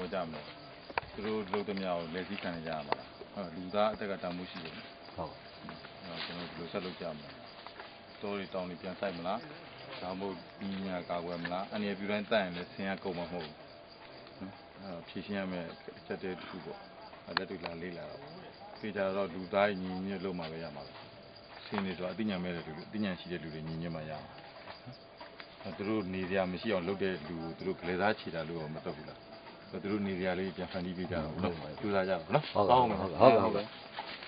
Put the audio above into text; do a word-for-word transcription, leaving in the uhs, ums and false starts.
ဝကြမယ်သူတို့လုပ်တဲ့မြောက်လက်စည်းခံနေကြရမှာဟုတ်လူသားအသက်ကတန်မှုရှိတယ်ဟုတ်ကျွန်တော်ဒီလိုဆက်လုပ်ကြမယ်တိုးရီတောင်းနေပြန်ဆိုင်မလားဒါမှမဟုတ်ဒီညာကာကွယ်မလားအနေပြတိုင်းတိုက်ရင်လည်းဆင်းရကုန်မှာမဟုတ်ဘူးနော်ဖြည့်ရှင်းရမယ်အချက်တည်းတစ်ခုပေါ့လက်တွေ့လာလေးလာတော့ပြေကြတော့လူသားညီညွတ်လို့မှပဲရမှာဆင်းနေဆိုအသိဉာဏ်မဲ့တဲ့လူအသိဉာဏ်ရှိတဲ့လူတွေညီညွတ်မှရမှာသူတို့နေရာမရှိအောင်လုပ်တဲ့လူသူတို့ကလေးသားချီတာလို့မတော့ဘူးလားသူတို့နေရာလေးပြန်ဖန်တီးပေးကြတော့နော်ကျူးစားကြတော့နော်ဟုတ်ကဲ့ဟုတ်ကဲ့ဟုတ်ကဲ့